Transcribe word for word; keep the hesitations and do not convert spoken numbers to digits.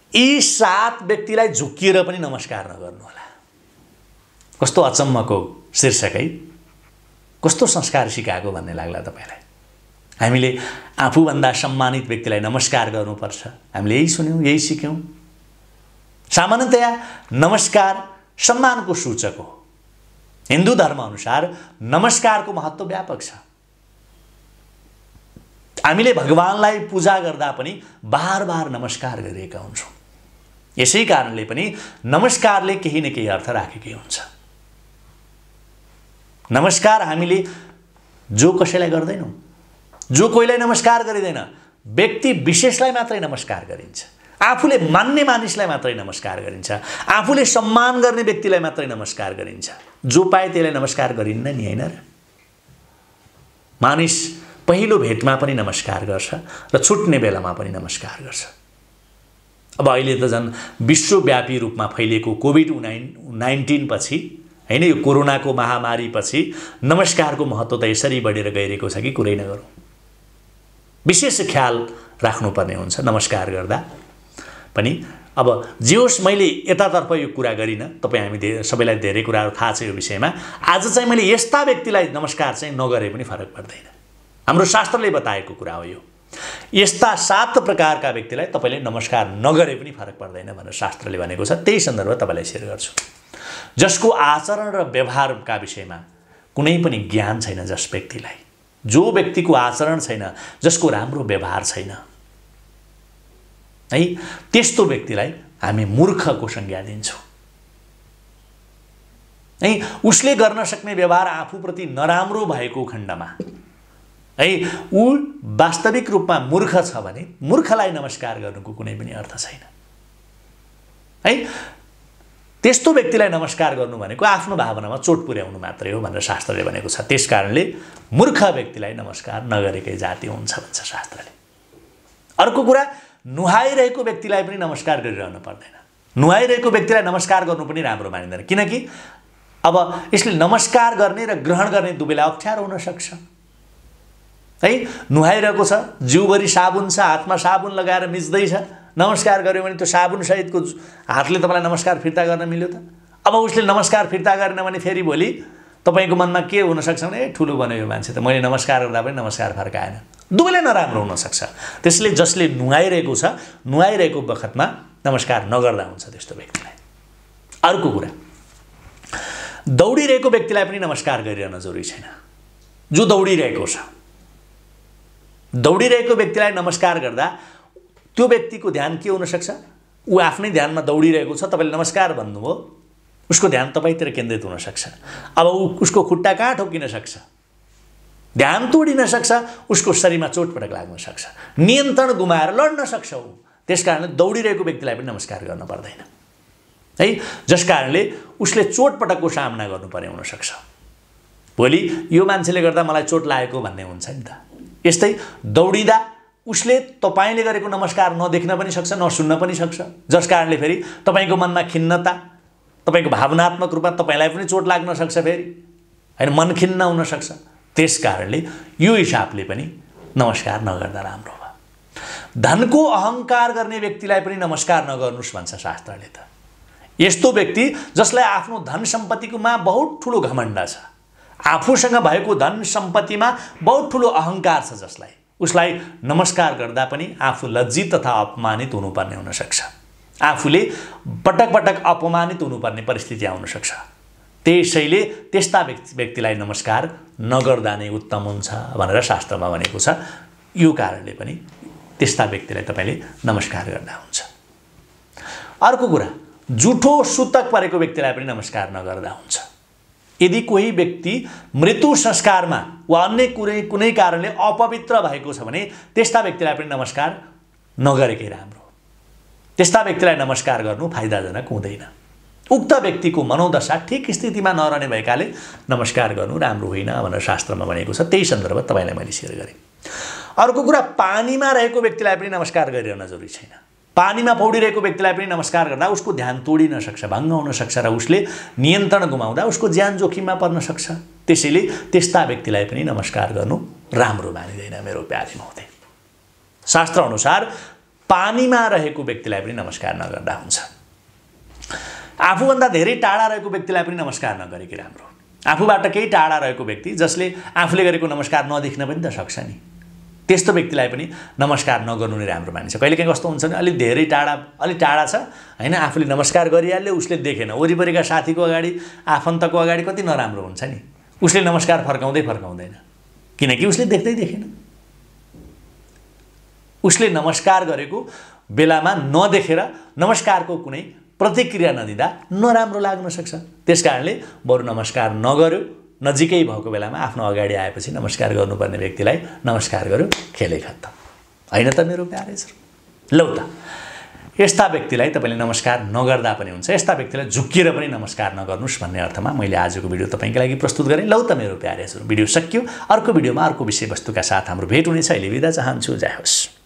यी सात व्यक्तिलाई झुकिएर पनि नमस्कार नगर्नुहोला। कस्तो अचम्मको शीर्षक है, कस्तो संस्कार सिकाएको भन्ने लाग्ला तपाईलाई। हामीले आफूभन्दा सम्मानित व्यक्तिलाई नमस्कार गर्नुपर्छ, हामीले यही सुन्यौँ, यही सिक्यौँ। सामान्यतया नमस्कार सम्मानको सूचक हो। हिन्दू धर्म अनुसार नमस्कारको महत्त्व व्यापक छ। हामीले भगवानलाई पूजा गर्दा पनि बार बार नमस्कार गरिरहेका हुन्छौँ। यसै कारणले पनि नमस्कारले केही न केही अर्थ राखेकै हुन्छ। नमस्कार हामीले जो कसैलाई गर्दैनौँ, जो कोहीलाई नमस्कार गरिँदैन, व्यक्ति विशेषलाई मात्रै नमस्कार गरिन्छ। आफूले मान्ने मानिसलाई मात्रै नमस्कार गरिन्छ। आफूले सम्मान गर्ने व्यक्तिलाई मात्रै नमस्कार गरिन्छ। जो पाए त्यसलाई नमस्कार गरिन्न नि, हैन र? मानिस पहिलो भेटमा पनि नमस्कार गर्छ र छुट्ने बेलामा पनि नमस्कार गर्छ। अब अहिले त झन् विश्वव्यापी रूपमा फैलिएको कोभिड नाइन्टिन पछि, हैन, यो कोरोनाको महामारी पछि नमस्कारको महत्त्व त यसरी बढेर गइरहेको छ कि कुरै नगरौँ। विशेष ख्याल राख्नुपर्ने हुन्छ नमस्कार गर्दा पनि। अब जे होस्, मैले यतातर्फ यो कुरा गरिनँ, तपाईँ हामी धेरै सबैलाई धेरै कुराहरू थाहा छ यो विषयमा। आज चाहिँ मैले यस्ता व्यक्तिलाई नमस्कार चाहिँ नगरे पनि फरक पर्दैन। हाम्रो शास्त्रले बताएको कुरा हो यो। यस्ता सात प्रकारका व्यक्तिलाई तपाईँले नमस्कार नगरे पनि फरक पर्दैन भनेर शास्त्रले भनेको छ। त्यही सन्दर्भ तपाईँलाई सेयर गर्छु। जसको आचरण र व्यवहारका विषयमा कुनै पनि ज्ञान छैन, जस व्यक्तिलाई, जो व्यक्तिको आचरण छैन, जसको राम्रो व्यवहार छैन, है, त्यस्तो व्यक्तिलाई हामी मूर्खको संज्ञा दिन्छौँ। है, उसले गर्न सक्ने व्यवहार आफूप्रति नराम्रो भएको खण्डमा, है, ऊ वास्तविक रूपमा मूर्ख छ भने मूर्खलाई नमस्कार गर्नुको कुनै पनि अर्थ छैन। है, त्यस्तो व्यक्तिलाई नमस्कार गर्नु भनेको आफ्नो भावनामा चोट पुर्याउनु मात्रै हो भनेर शास्त्रले भनेको छ। त्यसकारणले मूर्ख व्यक्तिलाई नमस्कार नगरेकै जाति हुन्छ भन्छ शास्त्रले। अर्को कुरा, नुहाइरहेको व्यक्तिलाई पनि नमस्कार गरिरहनु पर्दैन। नुहाइरहेको व्यक्तिलाई नमस्कार गर्नु पनि राम्रो मानिँदैन, किनकि अब यसले नमस्कार गर्ने र ग्रहण गर्ने दुवैलाई अप्ठ्यारो हुन सक्छ। है, नुहाइरहेको छ, जिउभरि साबुन छ, हातमा साबुन लगाएर मिच्दैछ, नमस्कार गर्यो भने त्यो साबुन सहितको हातले तपाईँलाई नमस्कार फिर्ता गर्न मिल्यो त? अब उसले नमस्कार फिर्ता गरेन भने फेरि भोलि तपाईँको मनमा के हुनसक्छ भने ए ठुलो बन्यो यो मान्छे त, मैले नमस्कार गर्दा पनि नमस्कार फर्काएन। दुवैलाई नराम्रो हुनसक्छ। त्यसले जसले नुहाइरहेको छ, नुहाइरहेको बखतमा नमस्कार नगर्दा हुन्छ त्यस्तो व्यक्तिलाई। अर्को कुरा, दौडिरहेको व्यक्तिलाई पनि नमस्कार गरिरहन जरुरी छैन। जो दौडिरहेको छ, दौडिरहेको व्यक्तिलाई नमस्कार गर्दा त्यो व्यक्तिको ध्यान के हुनसक्छ? ऊ आफ्नै ध्यानमा दौडिरहेको छ, तपाईँले नमस्कार भन्नुभयो, उसको ध्यान तपाईँतिर केन्द्रित हुनसक्छ। अब ऊ उसको खुट्टा कहाँ ठोकिन सक्छ, ध्यान तोडिन सक्छ, उसको शरीरमा चोटपटक लाग्न सक्छ, नियन्त्रण गुमाएर लड्न सक्छ ऊ। त्यस कारणले दौडिरहेको व्यक्तिलाई पनि नमस्कार गर्न पर्दैन। है, जस कारणले उसले चोटपटकको सामना गर्नु पर्ने हुनसक्छ। भोलि यो मान्छेले गर्दा मलाई चोट लागेको भन्ने हुन्छ नि त। यस्तै दौडिँदा उसले तपाईँले गरेको नमस्कार नदेख्न पनि सक्छ, नसुन्न पनि सक्छ, जस कारणले फेरि तपाईँको मनमा खिन्नता, तपाईँको भावनात्मक रूपमा तपाईँलाई पनि चोट लाग्न सक्छ, फेरि हैन, मन खिन्न हुन सक्छ। त्यस कारणले यो हिसाबले पनि नमस्कार नगर्दा राम्रो हो। धनको अहङ्कार गर्ने व्यक्तिलाई पनि नमस्कार नगर्नुस् भन्छ शास्त्रले त। यस्तो व्यक्ति जसलाई आफ्नो धन सम्पत्तिकोमा बहुत ठुलो घमण्ड छ, आफूसँग भएको धन सम्पत्तिमा बहुत ठुलो अहङ्कार छ, जसलाई उसलाई नमस्कार गर्दा पनि आफू लज्जित तथा अपमानित हुनुपर्ने हुनसक्छ। आफूले पटक पटक अपमानित हुनुपर्ने परिस्थिति आउन सक्छ। त्यसैले त्यस्ता व्यक्तिलाई नमस्कार नगर्दा नै उत्तम हुन्छ भनेर शास्त्रमा भनेको छ। यो कारणले पनि त्यस्ता व्यक्तिलाई तपाईँले नमस्कार गर्दा हुन्छ। अर्को कुरा, जुठो सुतक परेको व्यक्तिलाई पनि नमस्कार नगर्दा हुन्छ। यदि कोही व्यक्ति मृत्यु संस्कारमा वा अन्य कुनै कुनै कारणले अपवित्र भएको छ भने त्यस्ता व्यक्तिलाई पनि नमस्कार नगरेकै राम्रो। त्यस्ता व्यक्तिलाई नमस्कार गर्नु फाइदाजनक हुँदैन। उक्त व्यक्तिको मनोदशा ठिक स्थितिमा नरहने भएकाले नमस्कार गर्नु राम्रो होइन भनेर शास्त्रमा भनेको छ। त्यही सन्दर्भ तपाईँलाई मैले सेयर गरेँ। अर्को कुरा, पानीमा रहेको व्यक्तिलाई पनि नमस्कार गरिरहन जरुरी छैन। पानीमा पौडिरहेको व्यक्तिलाई पनि नमस्कार गर्दा उसको ध्यान तोडिन सक्छ, भङ्ग हुन सक्छ र उसले नियन्त्रण गुमाउँदा उसको ज्यान जोखिममा पर्न सक्छ। त्यसैले त्यस्ता व्यक्तिलाई पनि नमस्कार गर्नु राम्रो मानिँदैन मेरो प्यारे महोदय। शास्त्र अनुसार पानीमा रहेको व्यक्तिलाई पनि नमस्कार नगर्दा हुन्छ। आफूभन्दा धेरै टाढा रहेको व्यक्तिलाई पनि नमस्कार नगरेकै राम्रो। आफूबाट केही टाढा रहेको व्यक्ति जसले आफूले गरेको नमस्कार नदेख्न पनि त सक्छ नि, त्यस्तो व्यक्तिलाई पनि नमस्कार नगर्नु नै राम्रो मानिन्छ। कहिलेकाहीँ कस्तो हुन्छ भने अलिक धेरै टाढा अलिक टाढा छ होइन, आफूले नमस्कार गरिहाल्यो, उसले देखेन, वरिपरिका साथीको अगाडि आफन्तको अगाडि कति नराम्रो हुन्छ नि, उसले नमस्कार फर्काउँदै फर्काउँदैन किनकि उसले देख्दै देखेन। उसले नमस्कार गरेको बेलामा नदेखेर नमस्कारको कुनै प्रतिक्रिया नदिँदा नराम्रो लाग्न सक्छ। त्यसकारणले बरु नमस्कार नगर्यो, नजिकै भएको बेलामा आफ्नो अगाडि आएपछि नमस्कार गर्नुपर्ने व्यक्तिलाई नमस्कार गर्यो, खेलै खत्तम होइन त मेरो प्यारेजहरू। लौ त यस्ता व्यक्तिलाई तपाईँले नमस्कार नगर्दा पनि हुन्छ, यस्ता व्यक्तिलाई झुक्किएर पनि नमस्कार नगर्नुहोस् भन्ने अर्थमा मैले आजको भिडियो तपाईँको लागि प्रस्तुत गरेँ। लौ त मेरो प्यारेजहरू, भिडियो सकियो। अर्को भिडियोमा अर्को विषयवस्तुका साथ हाम्रो भेट हुनेछ। अहिले बिदा चाहन्छु। जय होस्।